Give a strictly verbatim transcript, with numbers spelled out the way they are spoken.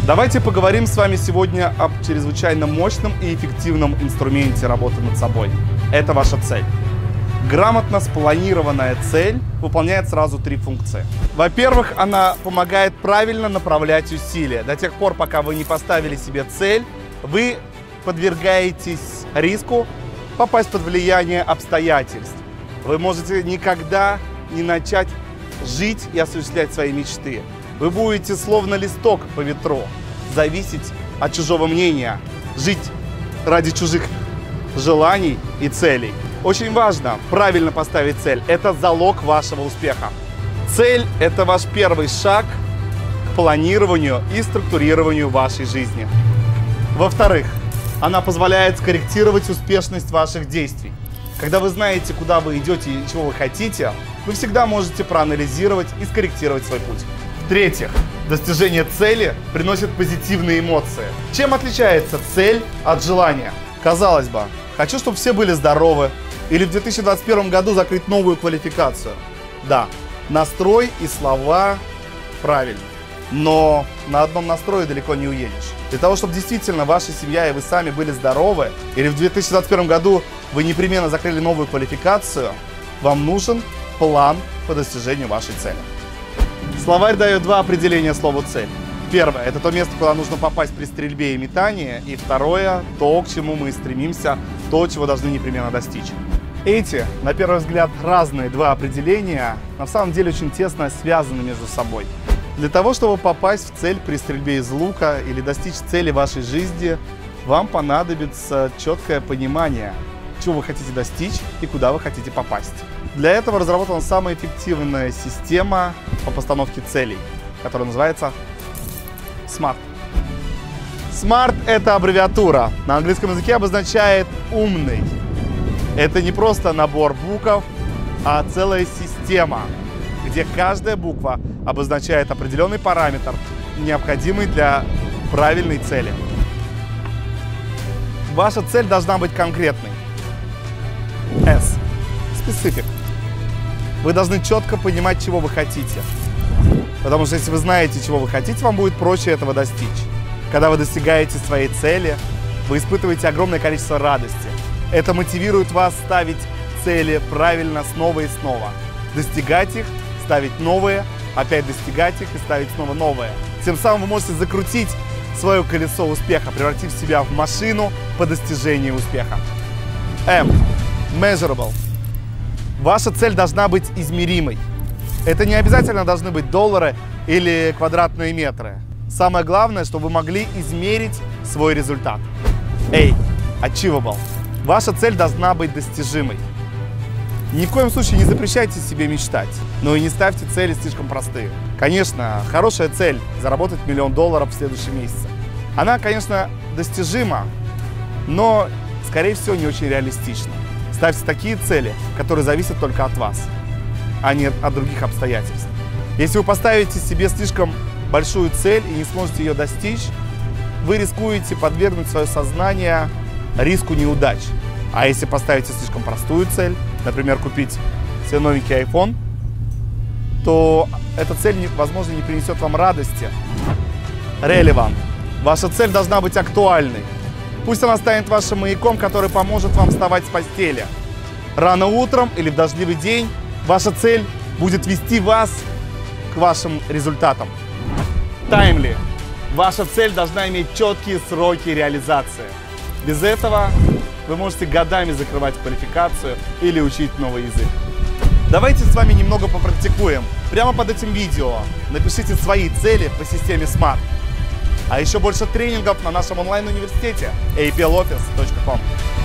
Давайте поговорим с вами сегодня об чрезвычайно мощном и эффективном инструменте работы над собой. Это ваша цель. Грамотно спланированная цель выполняет сразу три функции. Во-первых, она помогает правильно направлять усилия. До тех пор, пока вы не поставили себе цель, вы подвергаетесь риску попасть под влияние обстоятельств. Вы можете никогда не начать жить и осуществлять свои мечты. Вы будете словно листок по ветру, зависеть от чужого мнения, жить ради чужих желаний и целей. Очень важно правильно поставить цель. Это залог вашего успеха. Цель – это ваш первый шаг к планированию и структурированию вашей жизни. Во-вторых, она позволяет скорректировать успешность ваших действий. Когда вы знаете, куда вы идете и чего вы хотите, вы всегда можете проанализировать и скорректировать свой путь. В-третьих, достижение цели приносит позитивные эмоции. Чем отличается цель от желания? Казалось бы, хочу, чтобы все были здоровы, или в две тысячи двадцать первом году закрыть новую квалификацию. Да, настрой и слова правильно, но на одном настрое далеко не уедешь. Для того, чтобы действительно ваша семья и вы сами были здоровы, или в две тысячи двадцать первом году вы непременно закрыли новую квалификацию, вам нужен план по достижению вашей цели. Словарь дает два определения слову «цель». Первое – это то место, куда нужно попасть при стрельбе и метании. И второе – то, к чему мы стремимся, то, чего должны непременно достичь. Эти, на первый взгляд, разные два определения на самом деле очень тесно связаны между собой. Для того, чтобы попасть в цель при стрельбе из лука или достичь цели вашей жизни, вам понадобится четкое понимание, чего вы хотите достичь и куда вы хотите попасть. Для этого разработана самая эффективная система по постановке целей, которая называется смарт. смарт – это аббревиатура. На английском языке обозначает «умный». Это не просто набор букв, а целая система, где каждая буква обозначает определенный параметр, необходимый для правильной цели. Ваша цель должна быть конкретной. S. Specific. Вы должны четко понимать, чего вы хотите. Потому что если вы знаете, чего вы хотите, вам будет проще этого достичь. Когда вы достигаете своей цели, вы испытываете огромное количество радости. Это мотивирует вас ставить цели правильно снова и снова. Достигать их, ставить новые, опять достигать их и ставить снова новые. Тем самым вы можете закрутить свое колесо успеха, превратив себя в машину по достижению успеха. M. Measurable. Ваша цель должна быть измеримой. Это не обязательно должны быть доллары или квадратные метры. Самое главное, чтобы вы могли измерить свой результат. A. Achievable. Ваша цель должна быть достижимой. Ни в коем случае не запрещайте себе мечтать, но и не ставьте цели слишком простые. Конечно, хорошая цель – заработать миллион долларов в следующем месяце. Она, конечно, достижима, но, скорее всего, не очень реалистична. Ставьте такие цели, которые зависят только от вас, а не от других обстоятельств. Если вы поставите себе слишком большую цель и не сможете ее достичь, вы рискуете подвергнуть свое сознание риску неудач. А если поставите слишком простую цель, например, купить себе новенький айфон, то эта цель, возможно, не принесет вам радости. Relevant. Ваша цель должна быть актуальной. Пусть она станет вашим маяком, который поможет вам вставать с постели. Рано утром или в дождливый день ваша цель будет вести вас к вашим результатам. Timely. Ваша цель должна иметь четкие сроки реализации. Без этого вы можете годами закрывать квалификацию или учить новый язык. Давайте с вами немного попрактикуем. Прямо под этим видео напишите свои цели по системе смарт. А еще больше тренингов на нашем онлайн-университете эй пи эл офис точка ком.